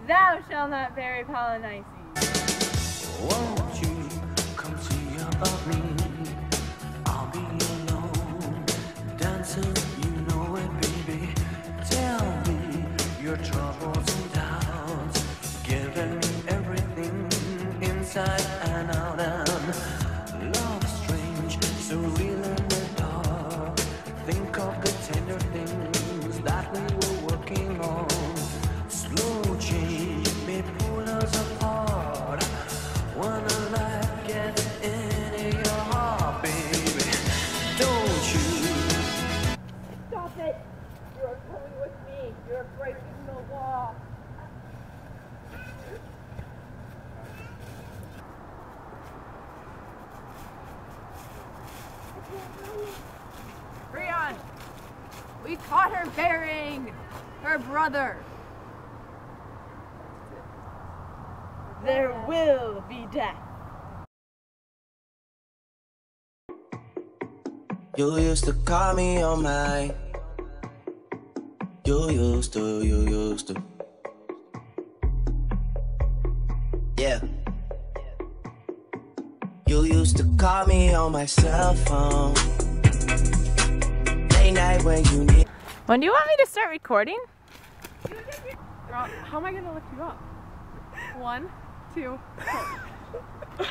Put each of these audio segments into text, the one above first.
Thou shalt not bury Polynices. Won't you come see about me? I'll be alone, dancing, you know it, baby. Tell me your troubles and doubts, giving me everything inside and out. And love strange, so real in the dark. Think of the tender things that we were working on. Slow change may pull us apart. Wanna life get into your heart, baby? Don't you? Stop it! You're coming with me. You're breaking the law. Brian! We caught her burying her brother. There will be death. You used to call me on my. You used to. Yeah. You used to call me on my cell phone. Late night when you need. When do you want me to start recording? How am I going to lift you up? 1, 2, 3.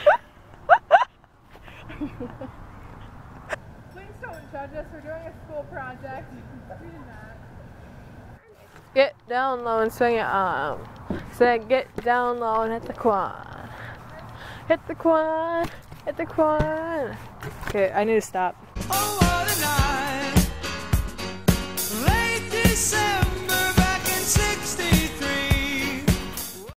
Please don't judge us. We're doing a school project. We did not. Get down low and swing your arm. Say get down low and hit the quad. Hit the quad. Hit the quad. Okay, I need to stop. Oh, what a night.